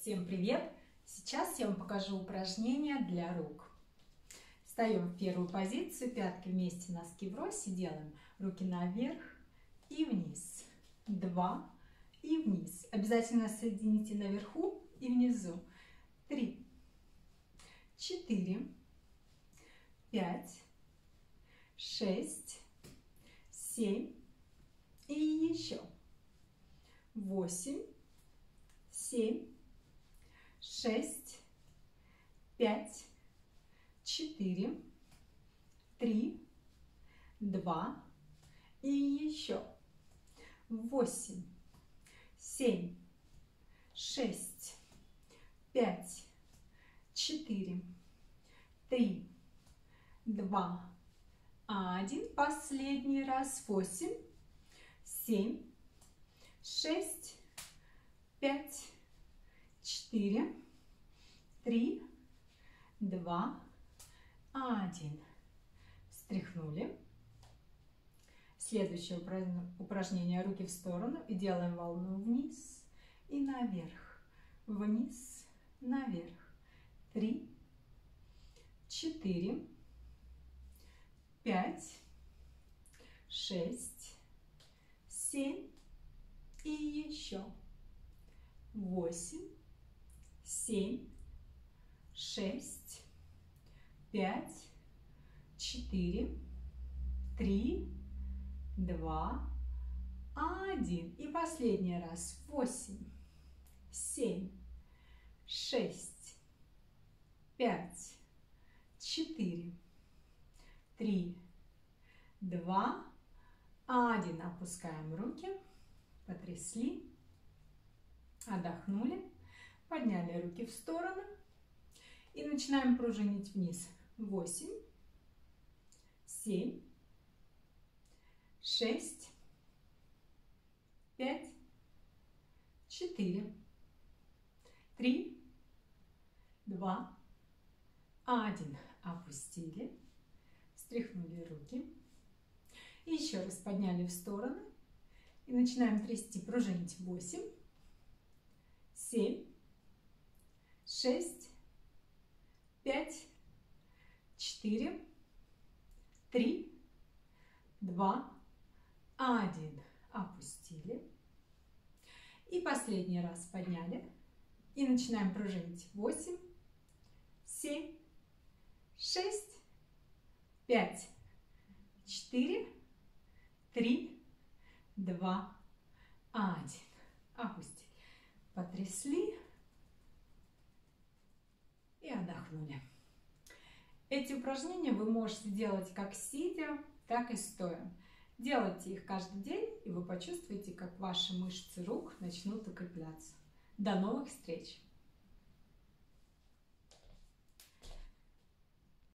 Всем привет! Сейчас я вам покажу упражнение для рук. Встаем в первую позицию, пятки вместе, носки врозь и делаем руки наверх и вниз. 2 и вниз. Обязательно соедините наверху и внизу. 3, 4, 5, 6, 7 и еще. 8, 7, 6, 5, 4, 3, 2 и еще. 8, 7, 6, 5, 4, 3, 2, 1. Последний раз. 8, 7, 6, 5, 4, 3, 2, 1. Встряхнули. Следующее упражнение. Руки в сторону и делаем волну вниз и наверх. Вниз, наверх. 3, 4, 5, 6, 7 и еще. 8, 7, 6, 5, 4, 3, 2, 1. И последний раз. 8, 7, 6, 5, 4, 3, 2, 1. Опускаем руки, потрясли, отдохнули, подняли руки в сторону и начинаем пружинить вниз. 8, 7, 6, 5, 4, 3, 2, 1. Опустили, встряхнули руки. И еще раз подняли в сторону и начинаем трясти, пружинить. 8, 7, 6, 5, 4, 3, 2, 1. Опустили. И последний раз подняли. И начинаем пружинить. 8, 7, 6, 5, 4, 3, 2, 1. Опустили. Потрясли и отдохнули. Эти упражнения вы можете делать как сидя, так и стоя. Делайте их каждый день, и вы почувствуете, как ваши мышцы рук начнут укрепляться. До новых встреч!